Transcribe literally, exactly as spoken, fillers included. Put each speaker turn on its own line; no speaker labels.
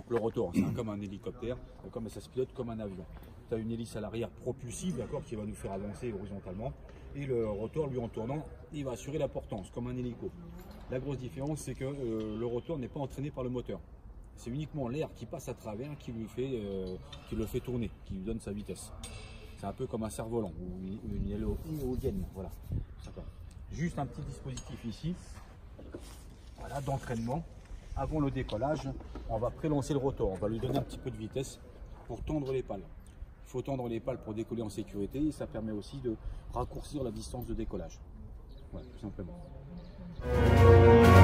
le rotor, c'est comme un hélicoptère, comme ça se pilote comme un avion. Tu as une hélice à l'arrière propulsive, d'accord, qui va nous faire avancer horizontalement. Et le rotor, lui, en tournant, il va assurer la portance, comme un hélico. La grosse différence, c'est que euh, le rotor n'est pas entraîné par le moteur. C'est uniquement l'air qui passe à travers qui, lui fait, euh, qui le fait tourner, qui lui donne sa vitesse. C'est un peu comme un cerf-volant ou une, une éolienne, voilà. Juste un petit dispositif ici, voilà, d'entraînement. Avant le décollage, on va prélancer le rotor, on va lui donner un petit peu de vitesse pour tendre les pales. Il faut tendre les pales pour décoller en sécurité et ça permet aussi de raccourcir la distance de décollage. Voilà, tout simplement.